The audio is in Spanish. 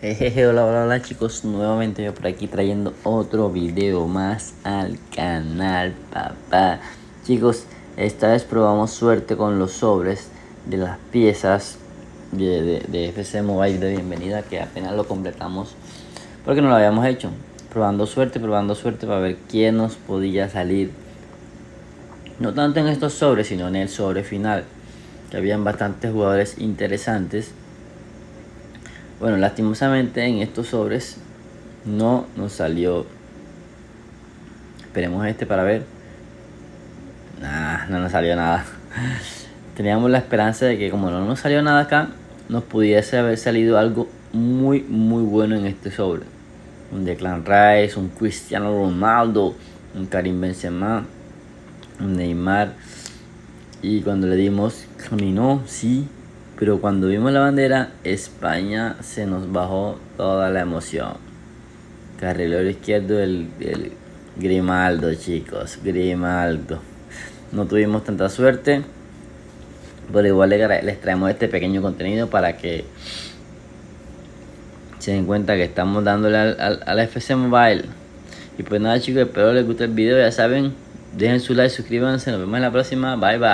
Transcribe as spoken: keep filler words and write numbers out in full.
Jejeje, hola, hola, hola chicos, nuevamente yo por aquí trayendo otro video más al canal, papá. Chicos, esta vez probamos suerte con los sobres de las piezas de, de, de F C Mobile de bienvenida, que apenas lo completamos porque no lo habíamos hecho. Probando suerte, probando suerte para ver quién nos podía salir. No tanto en estos sobres, sino en el sobre final, que habían bastantes jugadores interesantes. Bueno, lastimosamente en estos sobres no nos salió. Esperemos este para ver. Nah, no nos salió nada. Teníamos la esperanza de que como no nos salió nada acá, nos pudiese haber salido algo muy muy bueno en este sobre. Un Declan Rice, un Cristiano Ronaldo, un Karim Benzema, un Neymar. Y cuando le dimos, caminó, sí. Pero cuando vimos la bandera, España, se nos bajó toda la emoción. Carrilero izquierdo del, del Grimaldo, chicos. Grimaldo. No tuvimos tanta suerte, pero igual les traemos este pequeño contenido para que se den cuenta que estamos dándole al, al, al F C Mobile. Y pues nada chicos, espero les guste el video. Ya saben, dejen su like, suscríbanse. Nos vemos en la próxima. Bye bye.